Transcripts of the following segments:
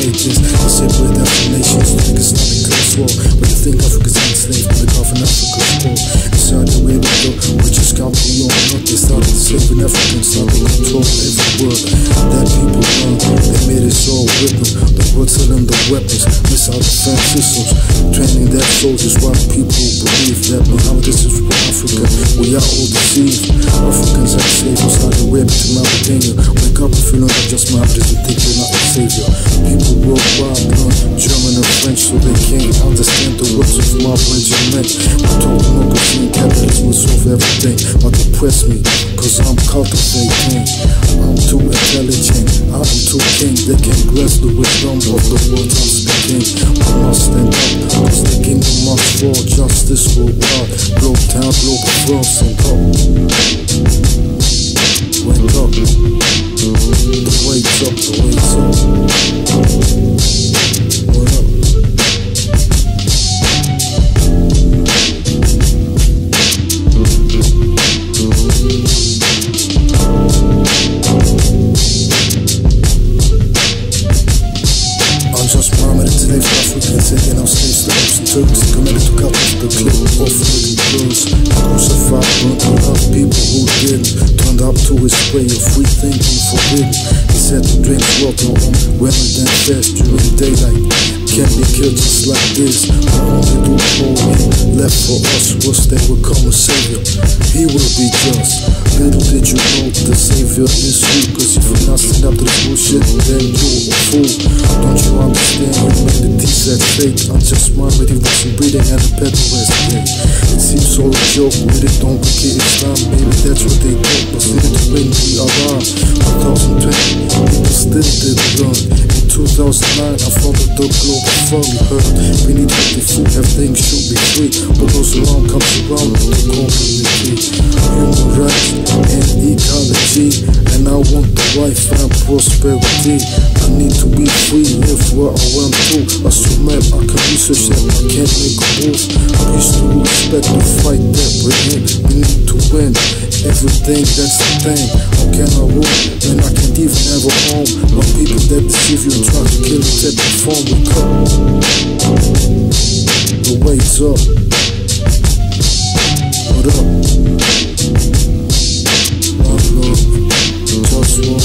ages. They separate affirmations to make Islamic curse war. But they think Africa's enslaved and the Gulf and Africa's poor. Inside the way they go, we just can't be on. Not they started enslaving Africans, now they control every word that people learn. They made us all with them. The world tell them the weapons, miss our defense systems, training their soldiers while people believe that Muhammad is for Africa. We are all deceived. Africans are slaves from Saudi Arabia to Mauritania. Wake up and feel not just Muhammad is, think you're not a savior. People worldwide learn German and French so they can't understand the words of my regiment. I told democracy and capitalism will solve everything, but they press me cause I'm cultivating. I'm too intelligent, I'm too king. They can't grasp the wisdom of the words I'm speaking. We must stand up cause the kingdom must fall. Justice worldwide, Globetown, Globalfirm, stand up. Wake up, the wake's up, the wake's up. What up? Enslaved Africans, taking our slaves to Arabs and Turks, committed to cut off the clip of living girls. Crucified, burnt to love people who didn't. Turned up to his way of free thinking forbidden. He said to drink water on women then fast during daylight. Can't be killed just like this. But only do all he left for us was they would come a savior. He will be just. Little did you know the savior is you. Cause if you're not stand up to this bullshit, then you're a fool. Don't you understand? You made the T-set fake. I'm just mine, but he wasn't breathing at the pedal yesterday. It seems all a joke, with it don't forget Islam. Maybe that's what they thought, but still to win we are on. 2020, people still didn't learn. In 2009, I founded the Globalfirm, you heard. We need healthy food, everything should be free. What goes around comes around with the community. Human rights and ecology, and I want the life and prosperity. I need to be free, live where I want to. Assume I can research that I can't make a move. Peace to respect the fight that we're in. We need to win everything, that's the thing. How can I rule when I can't even have a home? When people that deceive you and try to kill you take the phone. Wake up, the wake's up. What up? JustWar,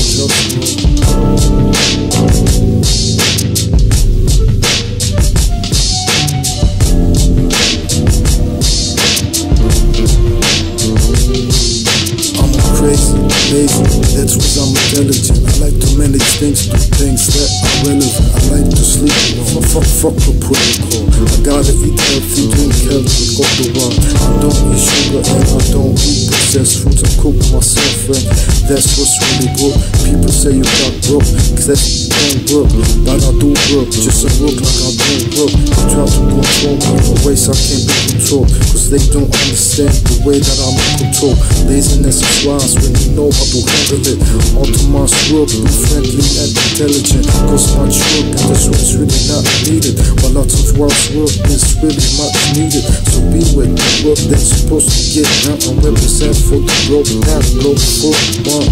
I'm crazy, lazy, that's because I'm intelligent. I like to manage things, do things that are relevant. I like to sleep alone, fuck the protocol. I gotta eat healthy, drink healthy, all the while. I don't eat sugar and I don't eat processed foods. I cook myself and that's what's really good. People say you got broke, cause that don't work. But I do work, just I work like I don't work. They try to control me in ways I can't be controlled, cause they don't understand the way that I'm in control. Laziness is wise when you know how to handle it. Autonomous work, be friendly and intelligent. Cause much work and this one's really not needed. While lots of wise work is really much needed. So be with the work that's supposed to get done and represent for the Globetown, Globalfirm.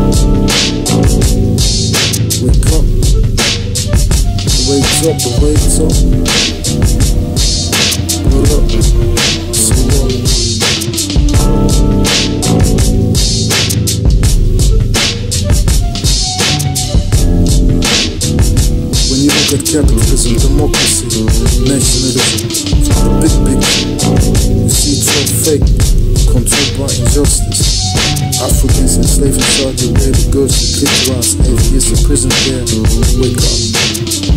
Wake up, the wake's up, the wake's up. What up? Say what? When you look at capitalism, democracy, nationalism, the big picture, you see it's all fake, controlled by injustice. Africans enslaved in Saudi Arabia, girls to clitoris, atheists in prison there. Wake up.